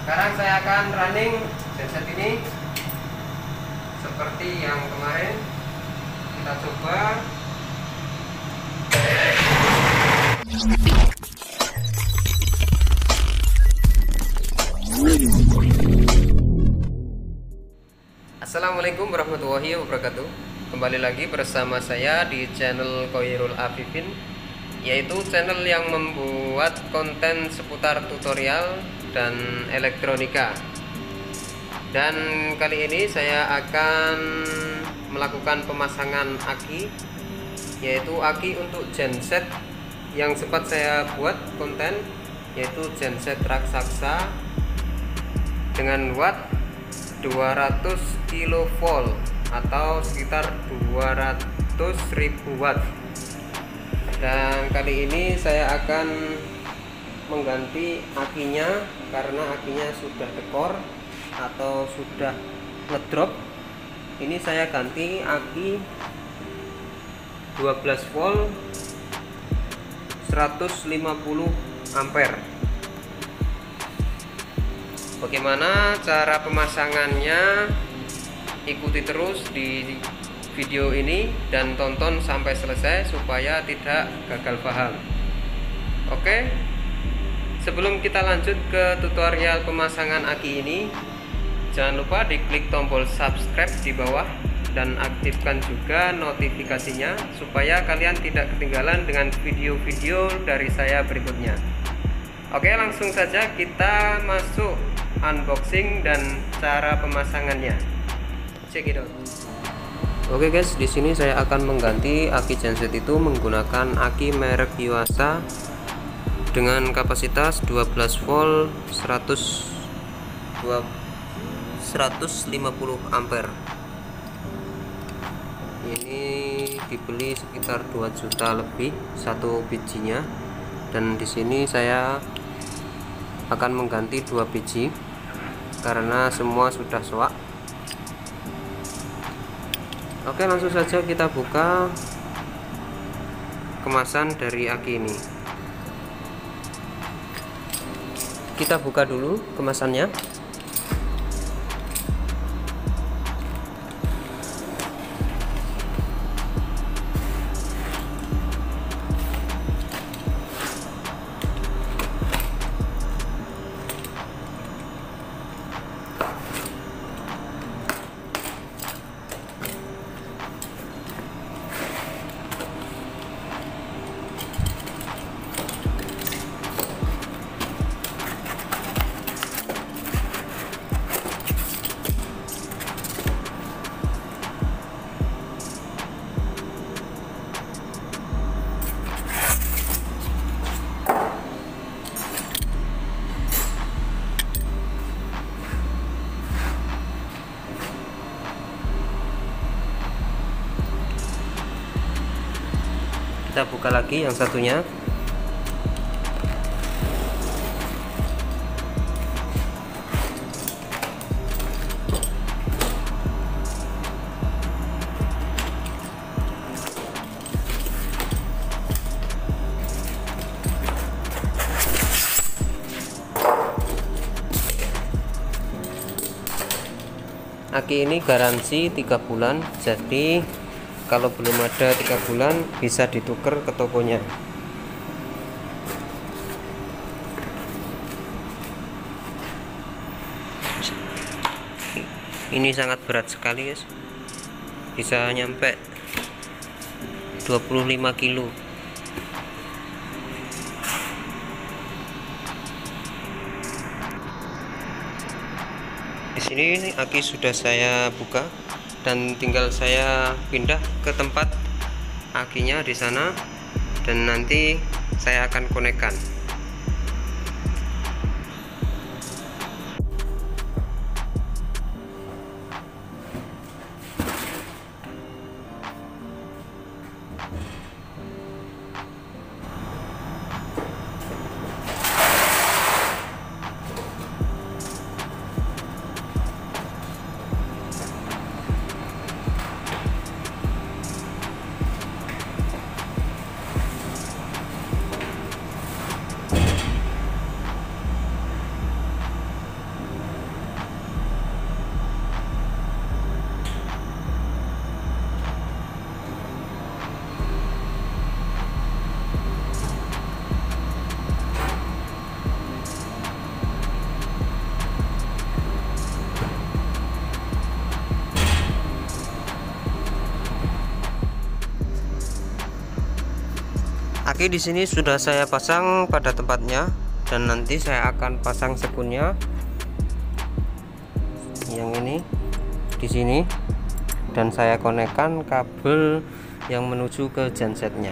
Sekarang saya akan running genset ini seperti yang kemarin. Kita coba. Assalamualaikum warahmatullahi wabarakatuh. Kembali lagi bersama saya di channel Khoirul Afifin, yaitu channel yang membuat konten seputar tutorial dan elektronika. Dan kali ini saya akan melakukan pemasangan aki, yaitu aki untuk genset yang sempat saya buat konten, yaitu genset raksasa dengan watt 200 kV atau sekitar 200.000 watt. Dan kali ini saya akan mengganti akinya karena akinya sudah dekor atau sudah ngedrop. Ini saya ganti aki 12 volt 150 ampere. Bagaimana cara pemasangannya? Ikuti terus di video ini dan tonton sampai selesai supaya tidak gagal paham. Oke, sebelum kita lanjut ke tutorial pemasangan aki ini, jangan lupa diklik tombol subscribe di bawah dan aktifkan juga notifikasinya supaya kalian tidak ketinggalan dengan video-video dari saya berikutnya. Oke, langsung saja kita masuk unboxing dan cara pemasangannya. Check it out. Oke guys, di sini saya akan mengganti aki genset itu menggunakan aki merek Yuasa dengan kapasitas 12 volt 150 ampere. Ini dibeli sekitar 2 juta lebih satu bijinya, dan di sini saya akan mengganti 2 biji karena semua sudah soak. Oke, langsung saja kita buka kemasan dari aki ini. Kita buka dulu kemasannya. Kita buka lagi yang satunya. Aki ini garansi 3 bulan, jadi kalau belum ada 3 bulan bisa ditukar ke tokonya. Ini sangat berat sekali guys, bisa nyampe 25 kilo. Di sini aki sudah saya buka dan tinggal saya pindah ke tempat akinya di sana, dan nanti saya akan konekkan. Oke, di sini sudah saya pasang pada tempatnya, dan nanti saya akan pasang sekunnya yang ini di sini, dan saya konekkan kabel yang menuju ke gensetnya.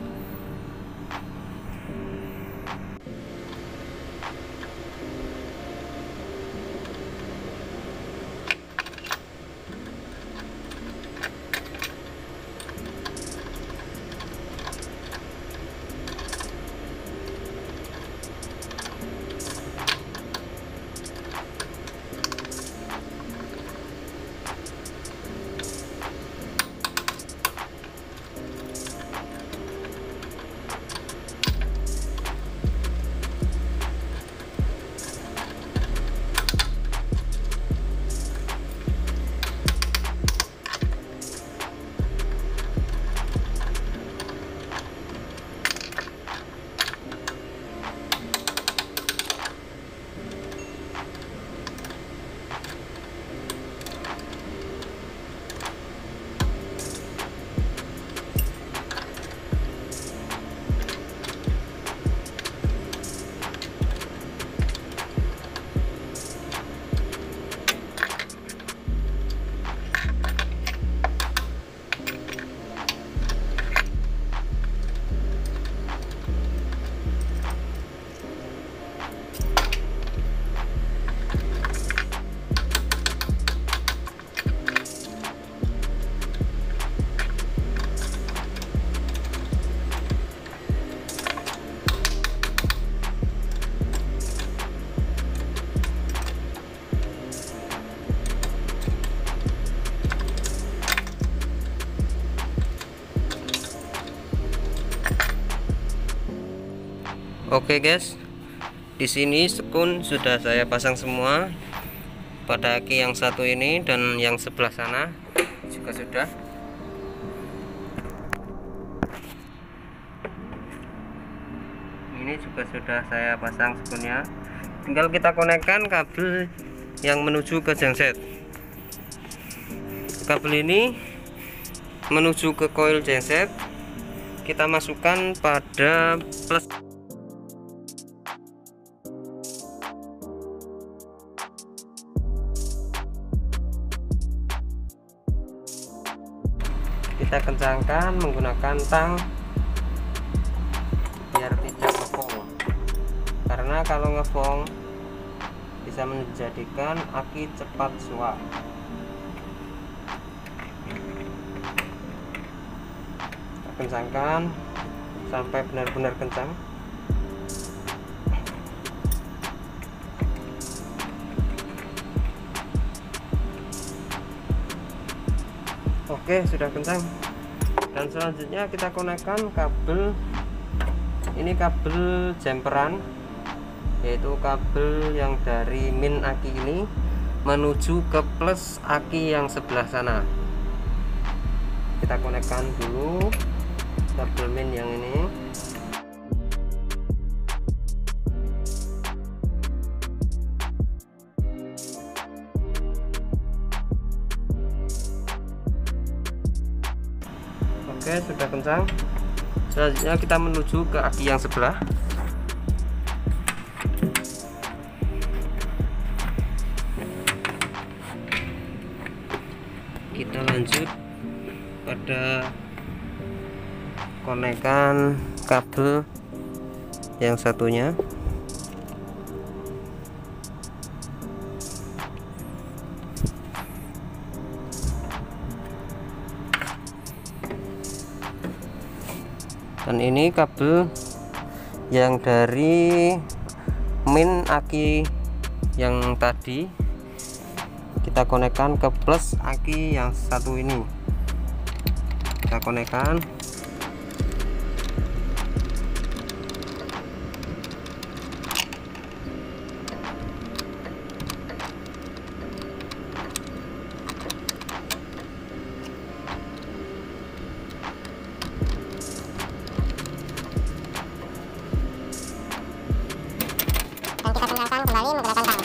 Oke guys, di sini sekun sudah saya pasang semua pada aki yang satu ini, dan yang sebelah sana juga sudah. Ini juga sudah saya pasang sekunnya, tinggal kita konekkan kabel yang menuju ke genset. Kabel ini menuju ke coil genset, kita masukkan pada plus. Kita kencangkan menggunakan tang biar tidak ngefong, karena kalau ngefong bisa menjadikan aki cepat suap. Kita kencangkan sampai benar-benar kencang. Oke, sudah kencang. Dan selanjutnya kita konekkan kabel, ini kabel jumperan, yaitu kabel yang dari min aki ini menuju ke plus aki yang sebelah sana. Kita konekkan dulu kabel min yang ini. Oke, sudah kencang. Selanjutnya kita menuju ke aki yang sebelah. Kita lanjut pada konekan kabel yang satunya. Dan ini kabel yang dari min aki yang tadi kita konekkan ke plus aki yang satu ini. Kita konekkan. Kembali menggunakan tang.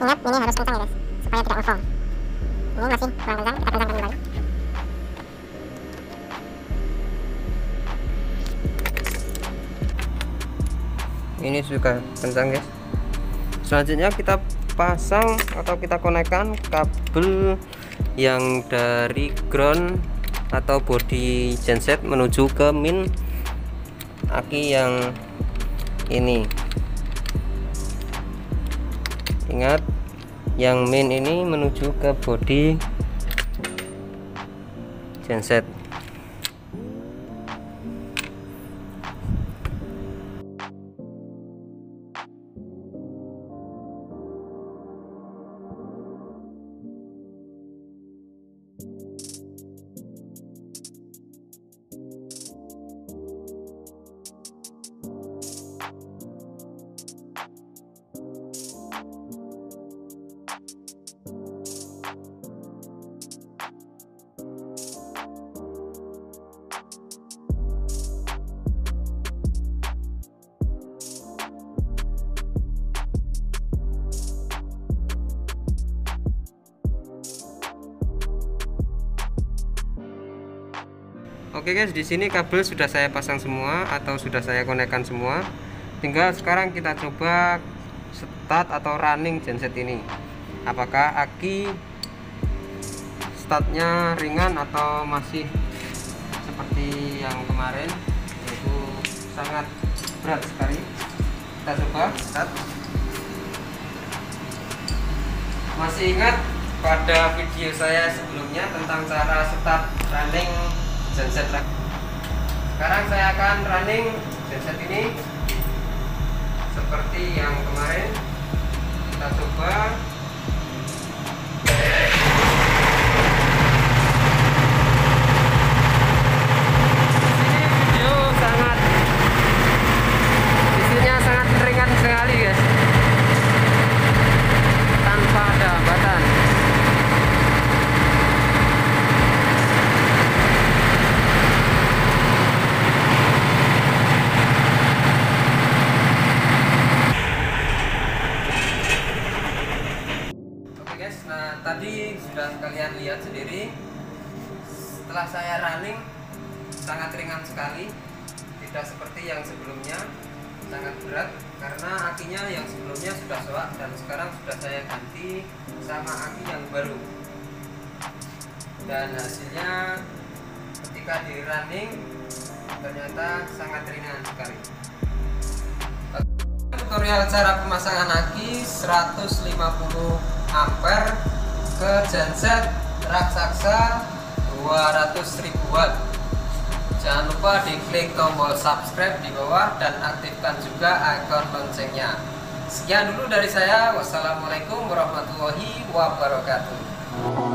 Ingat, ini harus kencang ya guys, supaya tidak ngeflow. Ini masih kurang kencang, kita kencangkan kembali. Ini juga kencang guys. Selanjutnya kita pasang atau kita konekkan kabel yang dari ground atau body genset menuju ke min aki yang ini. Ingat, yang min ini menuju ke body genset. Oke guys, di sini kabel sudah saya pasang semua atau sudah saya konekkan semua. Tinggal sekarang kita coba start atau running genset ini. Apakah aki startnya ringan atau masih seperti yang kemarin, yaitu sangat berat sekali. Kita coba start. Masih ingat pada video saya sebelumnya tentang cara start running genset? Sekarang saya akan running genset ini seperti yang kemarin. Kita coba. Ini video sangat, isinya sangat ringan sekali guys, tanpa ada hambatan. Nah, tadi sudah kalian lihat sendiri, setelah saya running sangat ringan sekali, tidak seperti yang sebelumnya sangat berat, karena akinya yang sebelumnya sudah soak dan sekarang sudah saya ganti sama aki yang baru. Dan hasilnya ketika di running ternyata sangat ringan sekali. Tutorial cara pemasangan aki 150 ampere ke genset raksasa 200.000 watt. Jangan lupa diklik tombol subscribe di bawah dan aktifkan juga icon loncengnya. Sekian dulu dari saya. Wassalamualaikum warahmatullahi wabarakatuh.